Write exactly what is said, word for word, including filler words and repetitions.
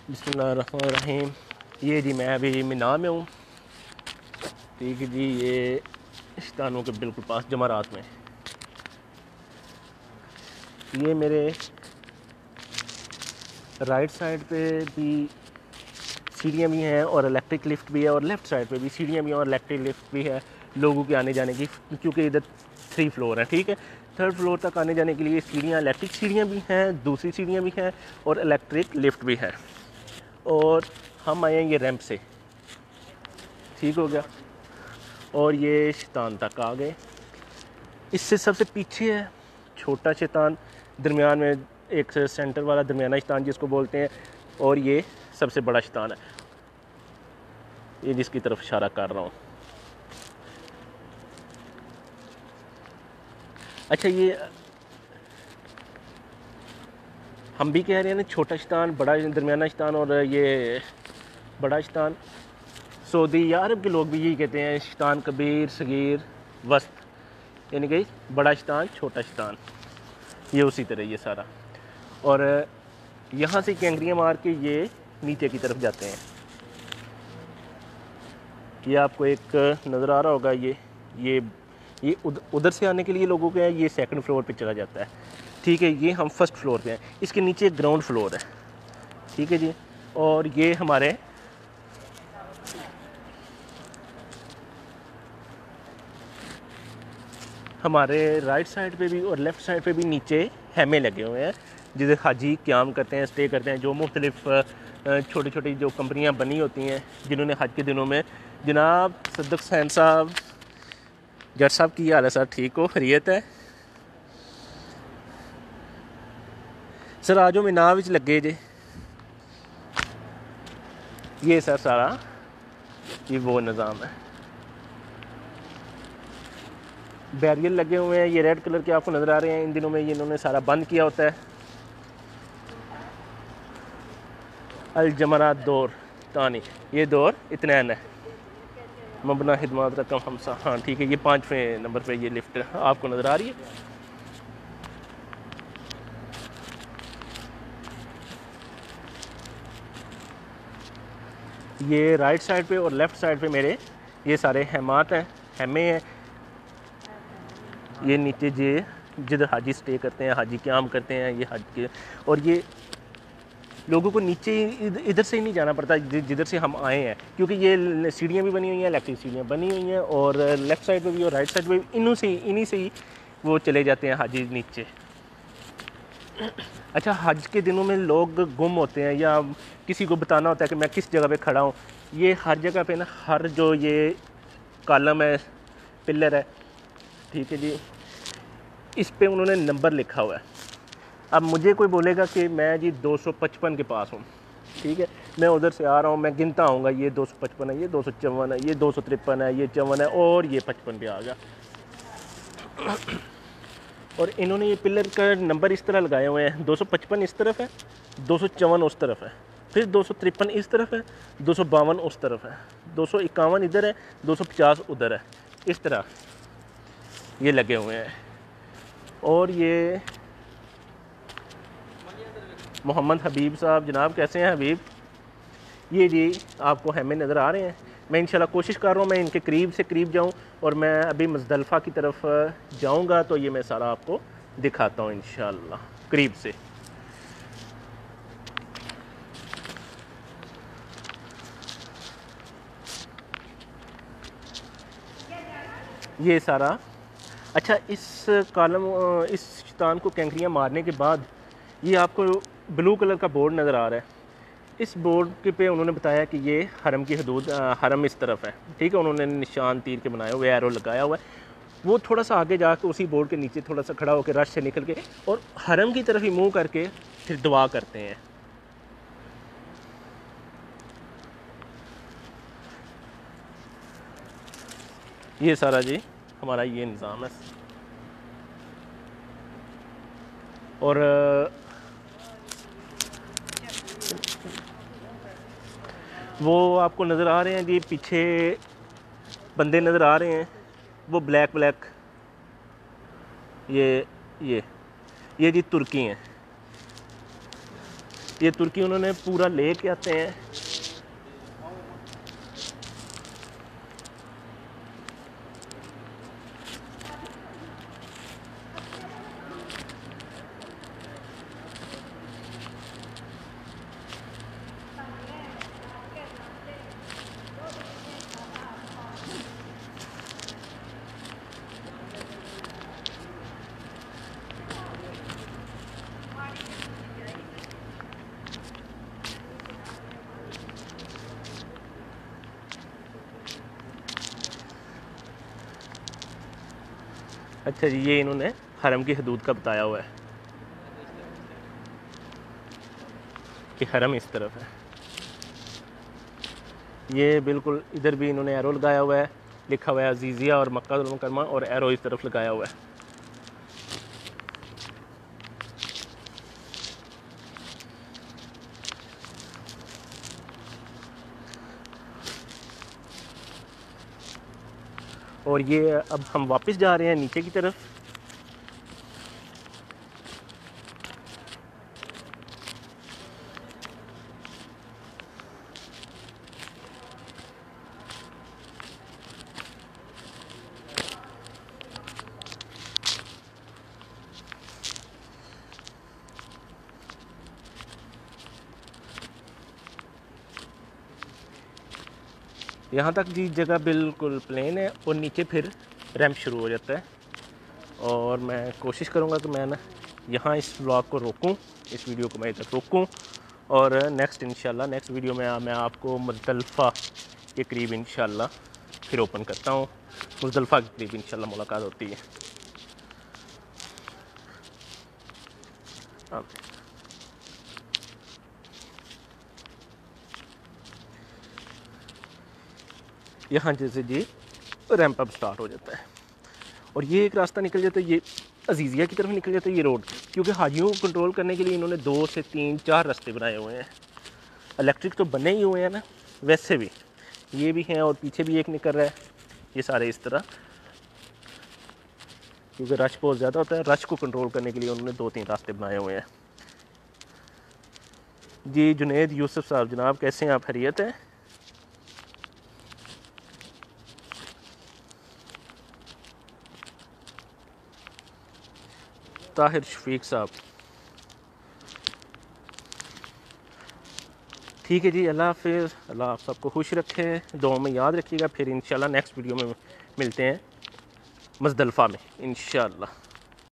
बिस्मिल्लाहिर्रहमानिर्रहीम। ये जी मैं अभी मिनाा में हूँ, ठीक है जी। ये शैतानों के बिल्कुल पास जमारात में, ये मेरे राइट साइड पे भी सीढ़ियाँ भी हैं और इलेक्ट्रिक लिफ्ट भी है, और लेफ़्ट साइड पे भी सीढ़ियाँ भी हैं और इलेक्ट्रिक लिफ्ट भी है लोगों के आने जाने की, क्योंकि इधर थ्री फ्लोर है, ठीक है। थर्ड फ्लोर तक आने जाने के लिए सीढ़ियाँ, इलेक्ट्रिक सीढ़ियाँ भी हैं, दूसरी सीढ़ियाँ भी हैं और इलेक्ट्रिक लिफ्ट भी है। और हम आए हैं ये रैंप से, ठीक हो गया। और ये शैतान तक आ गए। इससे सबसे पीछे है छोटा शैतान, दरमियान में एक सेंटर वाला दरमियाना शैतान जिसको बोलते हैं, और ये सबसे बड़ा शैतान है, ये जिसकी तरफ इशारा कर रहा हूँ। अच्छा, ये हम भी कह रहे हैं ना, छोटा शैतान, बड़ा दरमियाना शैतान और ये बड़ा शैतान। सऊदी या अरब के लोग भी यही कहते हैं, शैतान कबीर, सगीर, वस्त, यानी कि बड़ा शैतान, छोटा शैतान, ये उसी तरह ये सारा। और यहाँ से कैंगरियाँ मार के ये नीचे की तरफ जाते हैं। ये आपको एक नज़र आ रहा होगा, ये ये ये उद, उधर से आने के लिए लोगों के ये सेकंड फ्लोर पे चला जाता है, ठीक है। ये हम फर्स्ट फ्लोर पे हैं, इसके नीचे ग्राउंड फ्लोर है, ठीक है जी। और ये हमारे हमारे राइट साइड पे भी और लेफ़्ट साइड पे भी नीचे हैमे लगे हुए हैं, जिसे हाजी क़याम करते हैं, स्टे करते हैं। जो मुख्तलिफ छोटी छोटी जो कंपनियां बनी होती हैं, जिन्होंने हज के दिनों में, जनाब सदक सैन साहब, जट साहब की हाल है सर? ठीक हो, खैरियत है सर? आज मिनाा विच लगे जे, ये सर सारा ये वो निज़ाम है। बैरियर लगे हुए हैं, ये रेड कलर के आपको नज़र आ रहे हैं। इन दिनों में ये इन्होंने सारा बंद किया होता है। अल जमरात दौर तानी, ये दौर इतनैन है, मबना खिदमत रकम हमसा, हाँ ठीक है। ये पाँचवें नंबर पे ये लिफ्ट आपको नज़र आ रही है। ये राइट साइड पे और लेफ़्ट साइड पे मेरे ये सारे हैमात हैं, हैमे हैं। ये नीचे जे जिधर हाजी स्टे करते हैं, हाजी क़याम करते हैं, ये हज के। और ये लोगों को नीचे इधर से ही नहीं जाना पड़ता जिधर से हम आए हैं, क्योंकि ये सीढ़ियाँ भी बनी हुई हैं, इलेक्ट्रिक सीढ़ियाँ बनी हुई हैं, और लेफ़्ट साइड पे भी और राइट साइड पे भी इन्हों से ही इन्हीं से ही वो चले जाते हैं हाजी नीचे। अच्छा, हज के दिनों में लोग गुम होते हैं या किसी को बताना होता है कि मैं किस जगह पे खड़ा हूँ, ये हर जगह पे ना, हर जो ये कॉलम है, पिलर है, ठीक है जी, इस पे उन्होंने नंबर लिखा हुआ है। अब मुझे कोई बोलेगा कि मैं जी दो सौ पचपन के पास हूँ, ठीक है, मैं उधर से आ रहा हूँ, मैं गिनता आऊँगा, ये दो सौ पचपन है, ये दो सौ चौवन है, ये दो सौ तिरपन है, ये चौवन है, और ये पचपन पे आ गया। और इन्होंने ये पिलर का नंबर इस तरह लगाए हुए हैं, दो सौ पचपन इस तरफ है, दो सौ चौवन उस तरफ है, फिर दो सौ तिरपन इस तरफ है, दो सौ बावन उस तरफ है, दो सौ इक्यावन इधर है, दो सौ पचास उधर है, इस तरह ये लगे हुए हैं। और ये मोहम्मद हबीब साहब, जनाब कैसे हैं हबीब? ये जी आपको हैमे नज़र आ रहे हैं। मैं इंशाल्लाह कोशिश कर रहा हूँ मैं इनके करीब से करीब जाऊँ, और मैं अभी मुज़दलिफ़ा की तरफ जाऊँगा तो ये मैं सारा आपको दिखाता हूँ इंशाल्लाह करीब से। ये सारा, अच्छा, इस कॉलम, इस शैतान को कैंकरियाँ मारने के बाद ये आपको ब्लू कलर का बोर्ड नज़र आ रहा है। इस बोर्ड के पे उन्होंने बताया कि ये हरम की हदूद, हरम इस तरफ है, ठीक है। उन्होंने निशान तीर के बनाए हुए, एरो लगाया हुआ है। वो थोड़ा सा आगे जाकर उसी बोर्ड के नीचे थोड़ा सा खड़ा होकर रश से निकल के और हरम की तरफ ही मुँह करके फिर दुआ करते हैं। ये सारा जी हमारा ये निज़ाम है। और वो आपको नज़र आ रहे हैं जी, पीछे बंदे नज़र आ रहे हैं, वो ब्लैक ब्लैक, ये ये ये जी तुर्की हैं, ये तुर्की उन्होंने पूरा ले के आते हैं। अच्छा जी, ये इन्होंने हरम की हदूद का बताया हुआ है कि हरम इस तरफ है। ये बिल्कुल इधर भी इन्होंने एरो लगाया हुआ है, लिखा हुआ है अजीज़िया और मक्का अल मुकरमा, और एरो इस तरफ लगाया हुआ है। और ये अब हम वापस जा रहे हैं नीचे की तरफ। यहाँ तक जी जगह बिल्कुल प्लेन है और नीचे फिर रैंप शुरू हो जाता है। और मैं कोशिश करूँगा कि मैं ना यहाँ इस व्लॉग को रोकूँ, इस वीडियो को मैं इधर रोकूँ, और नेक्स्ट इंशाल्लाह नेक्स्ट वीडियो में मैं आपको मुज़दलिफ़ा के करीब इंशाल्लाह फिर ओपन करता हूँ। मुज़दलिफ़ा के करीब इंशाल्लाह मुलाकात होती है। हाँ। यहाँ जैसे जी रैंप अप स्टार्ट हो जाता है और ये एक रास्ता निकल जाता है, ये अजीज़िया की तरफ निकल जाता है ये रोड, क्योंकि हाजियों को कंट्रोल करने के लिए इन्होंने दो से तीन चार रास्ते बनाए हुए हैं। इलेक्ट्रिक तो बने ही हुए हैं ना, वैसे भी ये भी हैं और पीछे भी एक निकल रहा है। ये सारे इस तरह, क्योंकि रश बहुत ज़्यादा होता है, रश को कंट्रोल करने के लिए उन्होंने दो तीन रास्ते बनाए हुए हैं। जी जुनेद यूसुफ साहब जनाब, कैसे हैं आप? खैरियत है? ताहिर शफीक साहब, ठीक है जी, अल्लाह हाफिज़। अल्लाह आप सबको खुश रखे, दुआ में याद रखिएगा। फिर इंशाल्लाह नेक्स्ट वीडियो में मिलते हैं मुज़दलिफ़ा में इंशाल्लाह।